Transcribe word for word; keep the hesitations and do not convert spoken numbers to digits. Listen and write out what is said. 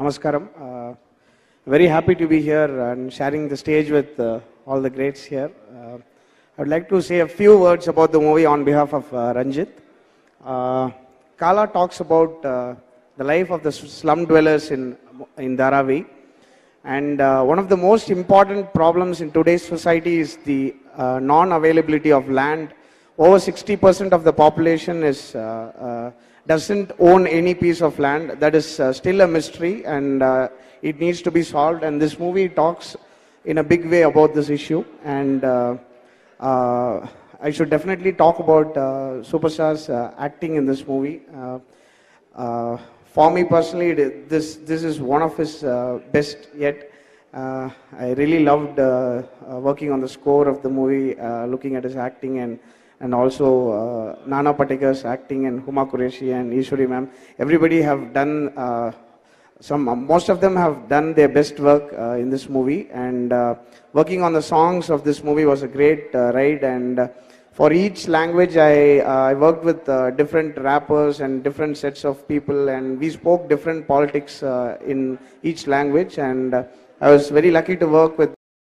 Namaskaram. Uh, very happy to be here and sharing the stage with uh, all the greats here. Uh, I would like to say a few words about the movie on behalf of uh, Ranjit. Uh, Kala talks about uh, the life of the slum dwellers in, in Dharavi. And uh, one of the most important problems in today's society is the uh, non-availability of land. Over sixty percent of the population is, uh, uh, doesn't own any piece of land. That is uh, still a mystery, and uh, it needs to be solved. And this movie talks in a big way about this issue. And uh, uh, I should definitely talk about uh, Superstar's uh, acting in this movie. Uh, uh, for me personally, it, this this is one of his uh, best yet. Uh, I really loved uh, uh, working on the score of the movie, uh, looking at his acting, and and also uh, Nana Patekar's acting, and Huma Qureshi and Ishwari ma'am. Everybody have done, uh, some, most of them have done their best work uh, in this movie, and uh, working on the songs of this movie was a great uh, ride. And uh, for each language, I, uh, I worked with uh, different rappers and different sets of people, and we spoke different politics uh, in each language. And uh, I was very lucky to work with